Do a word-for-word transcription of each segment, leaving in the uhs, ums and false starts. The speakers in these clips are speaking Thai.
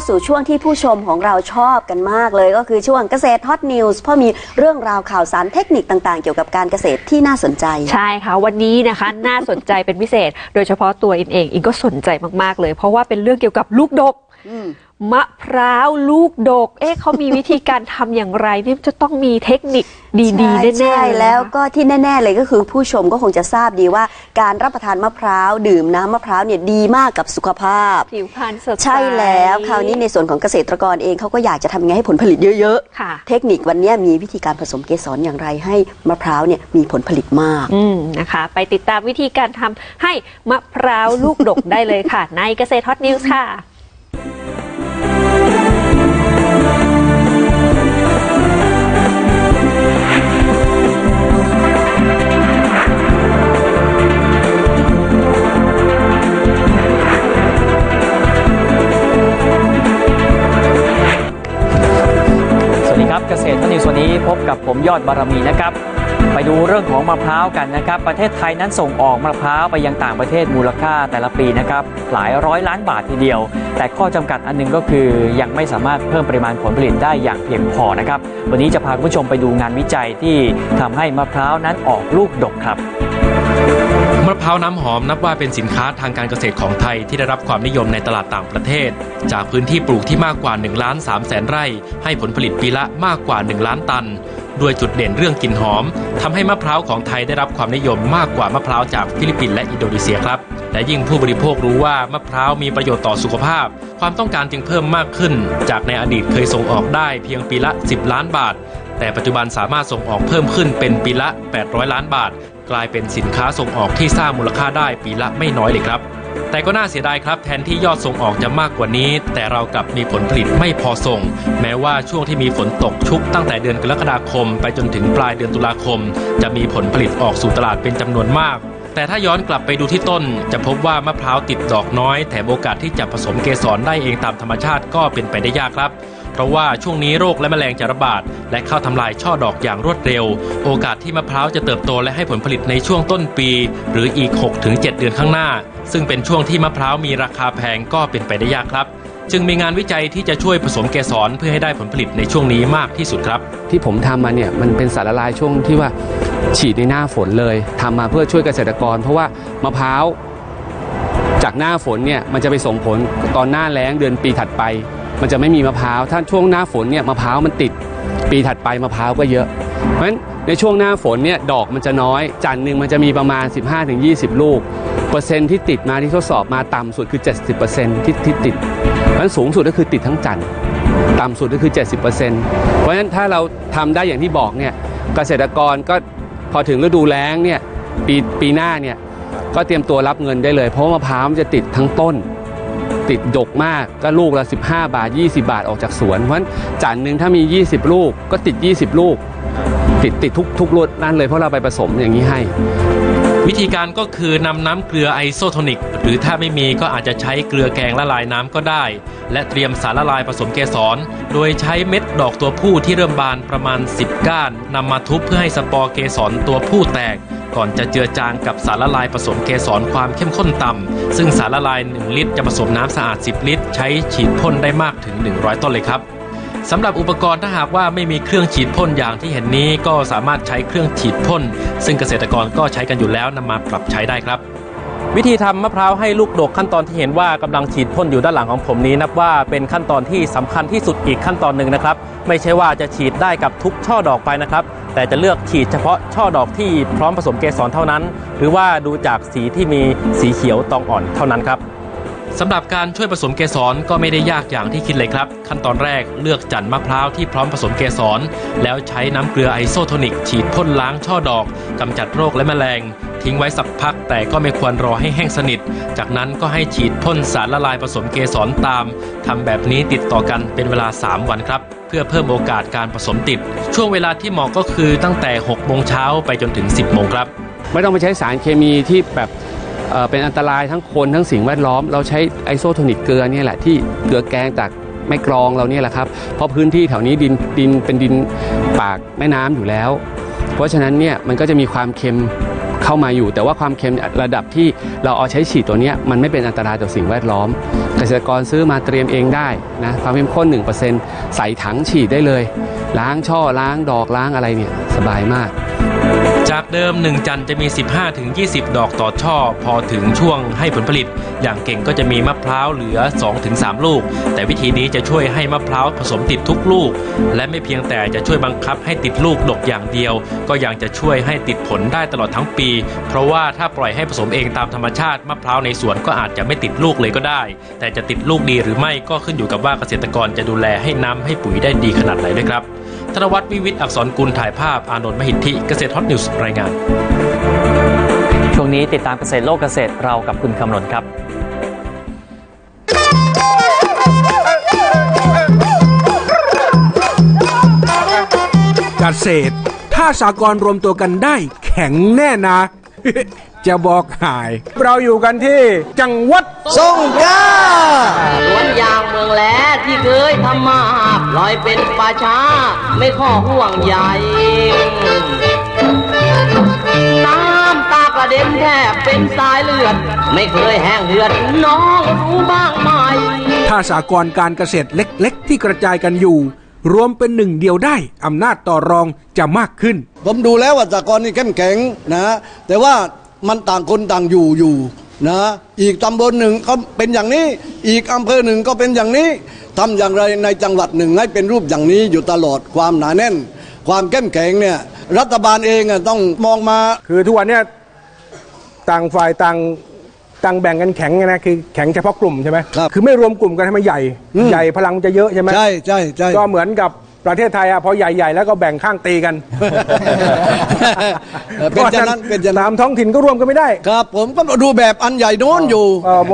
สู่ช่วงที่ผู้ชมของเราชอบกันมากเลยก็คือช่วงเกษตรฮอตนิวส์เพราะมีเรื่องราวข่าวสารเทคนิคต่างๆเกี่ยวกับการเกษตรที่น่าสนใจใช่ค่ะวันนี้นะคะน่าสนใจเป็นพิเศษโดยเฉพาะตัวอินเองอินก็สนใจมากๆเลยเพราะว่าเป็นเรื่องเกี่ยวกับลูกดกมะพร้าวลูกดกเอ๊ะเขามีวิธีการทำอย่างไรที่จะต้องมีเทคนิคดีๆแน่ๆใช่แล้วก็ที่แน่ๆเลยก็คือผู้ชมก็คงจะทราบดีว่าการรับประทานมะพร้าวดื่มน้ำมะพร้าวเนี่ยดีมากกับสุขภาพผิวพรรณสดใสใช่แล้วคราวนี้ในส่วนของเกษตรกรเองเขาก็อยากจะทำยังไงให้ผลผลิตเยอะๆเทคนิควันนี้มีวิธีการผสมเกสรอย่างไรให้มะพร้าวเนี่ยมีผลผลิตมากอืมนะคะไปติดตามวิธีการทำให้มะพร้าวลูกดกได้เลยค่ะในเกษตรฮอตนิวส์ค่ะเกษตรทนิวส์วันนี้พบกับผมยอดบารมีนะครับไปดูเรื่องของมะพร้าวกันนะครับประเทศไทยนั้นส่งออกมะพร้าวไปยังต่างประเทศมูลค่าแต่ละปีนะครับหลายร้อยล้านบาททีเดียวแต่ข้อจำกัดอันนึงก็คือยังไม่สามารถเพิ่มปริมาณผลผลิตได้อย่างเพียงพอนะครับวันนี้จะพาคุณผู้ชมไปดูงานวิจัยที่ทำให้มะพร้าวนั้นออกลูกดกครับมะพร้าวน้ำหอมนับว่าเป็นสินค้าทางการเกษตรของไทยที่ได้รับความนิยมในตลาดต่างประเทศจากพื้นที่ปลูกที่มากกว่าหนึ่งล้านสามแสนไร่ให้ผลผลิตปีละมากกว่าหนึ่งล้านตันด้วยจุดเด่นเรื่องกลิ่นหอมทำให้มะพร้าวของไทยได้รับความนิยมมากกว่ามะพร้าวจากฟิลิปปินส์และอินโดนีเซียครับและยิ่งผู้บริโภครู้ว่ามะพร้าวมีประโยชน์ต่อสุขภาพความต้องการจึงเพิ่มมากขึ้นจากในอดีตเคยส่งออกได้เพียงปีละสิบล้านบาทแต่ปัจจุบันสามารถส่งออกเพิ่มขึ้นเป็นปีละแปดร้อยล้านบาทกลายเป็นสินค้าส่งออกที่สร้างมูลค่าได้ปีละไม่น้อยเลยครับแต่ก็น่าเสียดายครับแทนที่ยอดส่งออกจะมากกว่านี้แต่เรากลับมีผลผลิตไม่พอส่งแม้ว่าช่วงที่มีฝนตกชุกตั้งแต่เดือนกรกฎาคมไปจนถึงปลายเดือนตุลาคมจะมีผลผลิตออกสู่ตลาดเป็นจำนวนมากแต่ถ้าย้อนกลับไปดูที่ต้นจะพบว่ามะพร้าวติดดอกน้อยแถมโอกาสที่จะผสมเกสรได้เองตามธรรมชาติก็เป็นไปได้ยากครับเพราะว่าช่วงนี้โรคและแมลงจะระบาดและเข้าทำลายช่อดอกอย่างรวดเร็วโอกาสที่มะพร้าวจะเติบโตและให้ผลผลิตในช่วงต้นปีหรืออีก หกถึงเจ็ด เดือนข้างหน้าซึ่งเป็นช่วงที่มะพร้าวมีราคาแพงก็เป็นไปได้ยากครับจึงมีงานวิจัยที่จะช่วยผสมเกสรเพื่อให้ได้ผลผลิตในช่วงนี้มากที่สุดครับที่ผมทำมาเนี่ยมันเป็นสารละลายช่วงที่ว่าฉีดในหน้าฝนเลยทำมาเพื่อช่วยเกษตรกรเพราะว่ามะพร้าวจากหน้าฝนเนี่ยมันจะไปส่งผลตอนหน้าแล้งเดือนปีถัดไปมันจะไม่มีมะพร้าวถ้าช่วงหน้าฝนเนี่ยมะพร้าวมันติดปีถัดไปมะพร้าวก็เยอะเพราะฉะนั้นในช่วงหน้าฝนเนี่ยดอกมันจะน้อยจันทร์นึงมันจะมีประมาณ สิบห้าถึงยี่สิบ ลูกเปอร์เซ็นต์ที่ติดมาที่ทดสอบมาต่ำสุดคือ เจ็ดสิบเปอร์เซ็นต์ ที่ที่ติดเพราะฉะนั้นสูงสุดก็คือติดทั้งจันทร์ต่ำสุดก็คือ เจ็ดสิบเปอร์เซ็นต์ เพราะฉะนั้นถ้าเราทำได้อย่างที่บอกเนี่ยเกษตรกรก็พอถึงฤดูแล้งเนี่ยปีปีหน้าเนี่ยก็เตรียมตัวรับเงินได้เลยเพราะมะพร้าวมันจะติดทั้งต้นติดดกมากก็ลูกละสิบห้าบาทยี่สิบบาทออกจากสวนเพราะฉะนั้นจานหนึ่งถ้ามียี่สิบลูกก็ติดยี่สิบลูกติดติดทุกทุกรสนั่นเลยเพราะเราไปผสมอย่างนี้ให้วิธีการก็คือนำน้ำเกลือไอโซโทนิกหรือถ้าไม่มีก็อาจจะใช้เกลือแกงละลายน้ำก็ได้และเตรียมสารละลายผสมเกสรโดยใช้เม็ดดอกตัวผู้ที่เริ่มบานประมาณสิบก้านนำมาทุบเพื่อให้สปอร์เกสรตัวผู้แตกก่อนจะเจือจางกับสารละลายผสมเกสรความเข้มข้นต่ำซึ่งสารละลายหนึ่งลิตรจะผสมน้ำสะอาดสิบลิตรใช้ฉีดพ่นได้มากถึงหนึ่งร้อยต้นเลยครับสำหรับอุปกรณ์ถ้าหากว่าไม่มีเครื่องฉีดพ่นอย่างที่เห็นนี้ก็สามารถใช้เครื่องฉีดพ่นซึ่งเกษตรกรก็ใช้กันอยู่แล้วนำมาปรับใช้ได้ครับวิธีทำมะพร้าวให้ลูกดกขั้นตอนที่เห็นว่ากำลังฉีดพ่นอยู่ด้านหลังของผมนี้นับว่าเป็นขั้นตอนที่สำคัญที่สุดอีกขั้นตอนหนึ่งนะครับไม่ใช่ว่าจะฉีดได้กับทุกช่อดอกไปนะครับแต่จะเลือกฉีดเฉพาะช่อดอกที่พร้อมผสมเกสรเท่านั้นหรือว่าดูจากสีที่มีสีเขียวตองอ่อนเท่านั้นครับสำหรับการช่วยผสมเกสรก็ไม่ได้ยากอย่างที่คิดเลยครับขั้นตอนแรกเลือกจันทร์มะพร้าวที่พร้อมผสมเกสรแล้วใช้น้ำเกลือไอโซโทนิกฉีดพ่นล้างช่อดอกกำจัดโรคและแมลงทิ้งไว้สักพักแต่ก็ไม่ควรรอให้แห้งสนิทจากนั้นก็ให้ฉีดพ่นสารละลายผสมเกสรตามทำแบบนี้ติดต่อกันเป็นเวลาสามวันครับเพื่อเพิ่มโอกาสการผสมติดช่วงเวลาที่เหมาะก็คือตั้งแต่หกโมงเช้าไปจนถึงสิบโมงครับไม่ต้องไปใช้สารเคมีที่แบบเป็นอันตรายทั้งคนทั้งสิ่งแวดล้อมเราใช้ไอโซโทนิกเกลือนี่แหละที่เกลือแกงจากแม่กลองเราเนี่ยแหละครับเพราะพื้นที่แถวนี้ดินดินเป็นดินปากแม่น้ำอยู่แล้วเพราะฉะนั้นเนี่ยมันก็จะมีความเค็มเข้ามาอยู่แต่ว่าความเค็มระดับที่เราเอาใช้ฉีดตัวนี้มันไม่เป็นอันตรายต่อสิ่งแวดล้อมเกษตรกรซื้อมาเตรียมเองได้นะความเข้มข้น หนึ่งเปอร์เซ็นต์ ใส่ถังฉีดได้เลยล้างช่อล้างดอกล้างอะไรเนี่ยสบายมากจากเดิมหนึ่งจันทร์จะมี สิบห้าถึงยี่สิบ ดอกต่อช่อพอถึงช่วงให้ผลผลิตอย่างเก่งก็จะมีมะพร้าวเหลือ สองถึงสาม ลูกแต่วิธีนี้จะช่วยให้มะพร้าวผสมติดทุกลูกและไม่เพียงแต่จะช่วยบังคับให้ติดลูกดกอย่างเดียวก็ยังจะช่วยให้ติดผลได้ตลอดทั้งปีเพราะว่าถ้าปล่อยให้ผสมเองตามธรรมชาติมะพร้าวในสวนก็อาจจะไม่ติดลูกเลยก็ได้แต่จะติดลูกดีหรือไม่ก็ขึ้นอยู่กับว่าเกษตรกรจะดูแลให้น้ำให้ปุ๋ยได้ดีขนาดไหนด้วยครับธนวัฒน์ วิวิทย์อักษรกุลถ่ายภาพอานนท์มหิทธิเกษตรฮอตนิวส์รายงานช่วงนี้ติดตามเกษตรโลกเกษตรเรากับคุณคำรณครับเกษตรถ้าสหกรณ์รวมตัวกันได้แข็งแน่นะ จะบอกหายเราอยู่กันที่จังหวัดสงขลาสวนยางเมืองแหลที่เคยทำมาปล่อยเป็นป่าช้าไม่ข้อห่วงใยน้ำตากระเด็นแทบเป็นสายเลือดไม่เคยแห้งเหือดน้องรู้บ้างไหมถ้าสหกรณ์การเกษตรเล็กๆที่กระจายกันอยู่รวมเป็นหนึ่งเดียวได้อำนาจต่อรองจะมากขึ้นผมดูแล้วว่าสหกรณ์นี่เข้มแข็งนะแต่ว่ามันต่างคนต่างอยู่อยู่นะอีกตำบลหนึ่งก็เป็นอย่างนี้อีกอำเภอหนึ่งก็เป็นอย่างนี้ทำอย่างไรในจังหวัดหนึ่งให้เป็นรูปอย่างนี้อยู่ตลอดความหนาแน่นความเข้มแข็งเนี่ยรัฐบาลเองต้องมองมาคือทุกวันนี้ต่างฝ่ายต่างต่างแบ่งกันแข็งนะคือแข็งเฉพาะกลุ่มใช่ไหมครับคือไม่รวมกลุ่มกันให้มันใหญ่ใหญ่พลังจะเยอะใช่ไหมใช่ใช่ใช่ก็เหมือนกับประเทศไทยอะพอใหญ่ๆแล้วก็แบ่งข้างตีกันเป็นอย่างนั้นเป็นอย่างนั้นตามท้องถิ่นก็รวมกันไม่ได้ครับผมก็ดูแบบอันใหญ่โน้นอยู่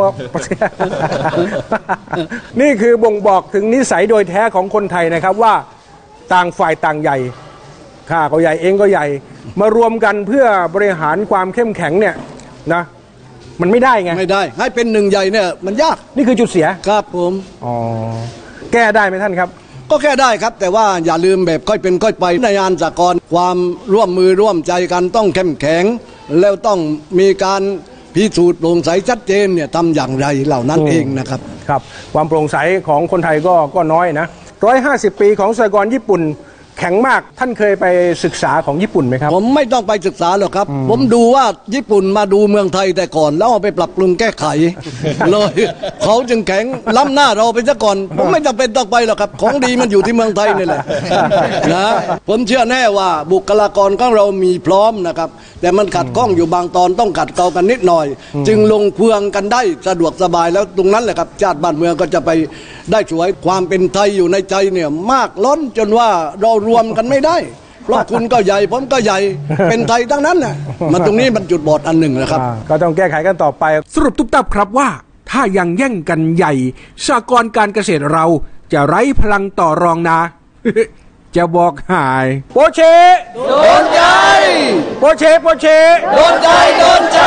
นี่คือบ่งบอกถึงนิสัยโดยแท้ของคนไทยนะครับว่าต่างฝ่ายต่างใหญ่ข้าก็ใหญ่เองก็ใหญ่มารวมกันเพื่อบริหารความเข้มแข็งเนี่ยนะมันไม่ได้ไงไม่ได้ให้เป็นหนึ่งใหญ่เนี่ยมันยากนี่คือจุดเสียครับผมอ๋อแก้ได้ไหมท่านครับก็แค่ได้ครับแต่ว่าอย่าลืมแบบค่อยเป็นค่อยไปในงานสหกรณ์ความร่วมมือร่วมใจกันต้องเข้มแข็งแล้วต้องมีการพิสูจน์โปร่งใสชัดเจนเนี่ยทำอย่างไรเหล่านั้นเองนะครับครับความโปร่งใสของคนไทยก็ก็น้อยนะร้อยห้าสิบปีของสหกรณ์ญี่ปุ่นแข็งมากท่านเคยไปศึกษาของญี่ปุ่นไหมครับผมไม่ต้องไปศึกษาหรอกครับผมดูว่าญี่ปุ่นมาดูเมืองไทยแต่ก่อนแล้วเอาไปปรับปรุงแก้ไขเลยเขาจึงแข็งล้ำหน้าเราไปซะก่อนผมไม่จำเป็นต้องไปหรอกครับของดีมันอยู่ที่เมืองไทยนี่แหละนะผมเชื่อแน่ว่าบุคลากรของเรามีพร้อมนะครับแต่มันขัดข้องอยู่บางตอนต้องขัดเกลากันนิดหน่อยจึงลงเพืองกันได้สะดวกสบายแล้วตรงนั้นแหละครับชาติบ้านเมืองก็จะไปได้สวยความเป็นไทยอยู่ในใจเนี่ยมากล้นจนว่าเรารวมกันไม่ได้เพราะคุณก็ใหญ่ผมก็ใหญ่เป็นไทยทั้งนั้นน่ะมันตรงนี้มันจุดบอดอันหนึ่งนะครับก็ต้องแก้ไขกันต่อไปสรุปทุกตับครับว่าถ้ายังแย่งกันใหญ่สหกรณ์การเกษตรเราจะไร้พลังต่อรองนะจะบอกหายโปเชโดนใจโปเชโปเชโดนใจโดนใจ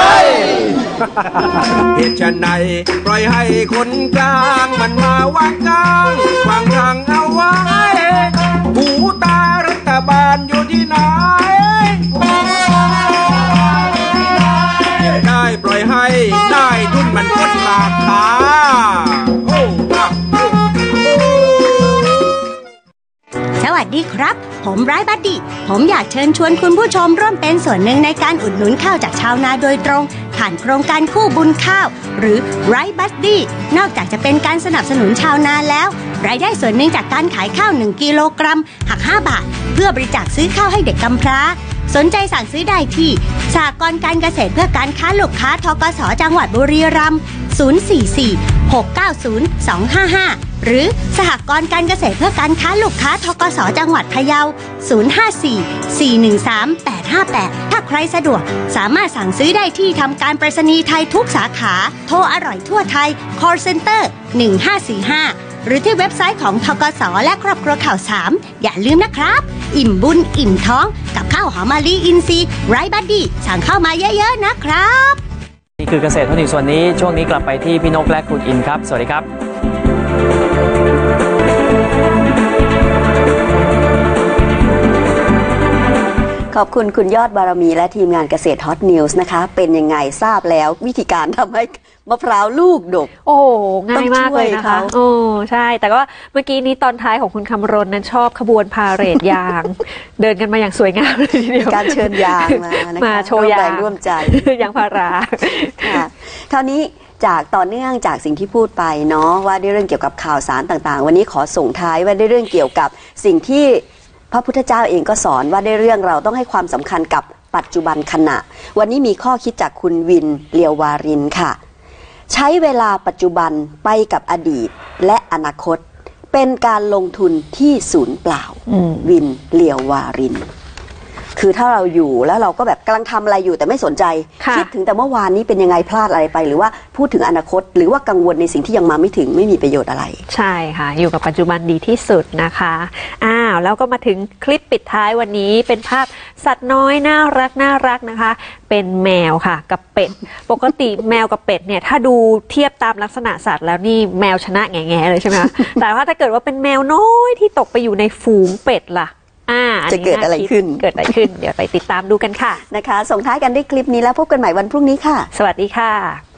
เหตุฉะไหนปล่อยให้คนกลางมันมาวางกลางวางทางเอาไว้หูตารัฐบาลอยู่ที่ไหนได้ปล่อยให้ได้ทุนมันกดราคาสวัสดีครับผมไร้บัดดี้ผมอยากเชิญชวนคุณผู้ชมร่วมเป็นส่วนหนึ่งในการอุดหนุนข้าวจากชาวนาโดยตรงผ่านโครงการคู่บุญข้าวหรือไร้บัดดี้นอกจากจะเป็นการสนับสนุนชาวนาแล้วรายได้ส่วนหนึ่งจากการขายข้าวหนึ่งกิโลกรัมหักห้าบาทเพื่อบริจาคซื้อข้าวให้เด็กกำพร้าสนใจสั่งซื้อได้ที่สหกรณ์การเกษตรเพื่อการค้าลูกค้าธกส.จังหวัดบุรีรัมย์ศูนย์ สี่ สี่ หก เก้า ศูนย์ สอง ห้า ห้าหรือสหกรณ์การเกษตรเพื่อการค้าลูกค้าธกส.จังหวัดพะเยาศูนย์ ห้า สี่ สี่ หนึ่ง สาม แปด ห้า แปดถ้าใครสะดวกสามารถสั่งซื้อได้ที่ทำการไปรษณีย์ไทยทุกสาขาโทรอร่อยทั่วไทย call center หนึ่ง ห้า สี่ ห้าหรือที่เว็บไซต์ของธกส.และครอบครัวข่าวสามอย่าลืมนะครับอิ่มบุญอิ่มท้องกับข้าวหอมมะลิอินทรีย์ไร้บัดดี้สั่งเข้ามาเยอะๆนะครับนี่คือเกษตรทนส่วนนี้ช่วงนี้กลับไปที่พี่นกและคุณอินครับสวัสดีครับขอบคุณคุณยอดบารมีและทีมงานเกษตรฮอตนิวส์นะคะเป็นยังไงทราบแล้ววิธีการทำให้มะพร้าวลูกดกโอ้ง่ายมากเลยนะคะโอ้ใช่แต่ว่าเมื่อกี้นี้ตอนท้ายของคุณคำรณนั้นชอบขบวนพาเหรดยาง เดินกันมาอย่างสวยงามเลยทีเดียวการเชิญยางมานะคะมาโชว์ยางร่วมใจยางพาราค่ะคราวนี้จากต่อเนื่องจากสิ่งที่พูดไปเนาะว่าด้วยเรื่องเกี่ยวกับข่าวสารต่างๆวันนี้ขอส่งท้ายว่าด้วยเรื่องเกี่ยวกับสิ่งที่พระพุทธเจ้าเองก็สอนว่าได้เรื่องเราต้องให้ความสำคัญกับปัจจุบันขณะวันนี้มีข้อคิดจากคุณวินเลียววารินค่ะใช้เวลาปัจจุบันไปกับอดีตและอนาคตเป็นการลงทุนที่ศูนย์เปล่าวินเลียววารินคือถ้าเราอยู่แล้วเราก็แบบกำลังทำอะไรอยู่แต่ไม่สนใจคิดถึงแต่เมื่อวานนี้เป็นยังไงพลาดอะไรไปหรือว่าพูดถึงอนาคตหรือว่ากังวลในสิ่งที่ยังมาไม่ถึงไม่มีประโยชน์อะไรใช่ค่ะอยู่กับปัจจุบันดีที่สุดนะคะอ้าวแล้วก็มาถึงคลิปปิดท้ายวันนี้เป็นภาพสัตว์น้อยน่ารักน่ารักนะคะเป็นแมวค่ะกับเป็ดปกติแมวกับเป็ดเนี่ยถ้าดูเทียบตามลักษณะสัตว์แล้วนี่แมวชนะแง่ๆเลยใช่ไหม แต่ว่าถ้าเกิดว่าเป็นแมวน้อยที่ตกไปอยู่ในฝูงเป็ดล่ะจะเกิดอะไรขึ้นเกิดอะไรขึ้นเดี๋ยวไปติดตามดูกันค่ะนะคะส่งท้ายกันด้วยคลิปนี้แล้วพบกันใหม่วันพรุ่งนี้ค่ะสวัสดีค่ะ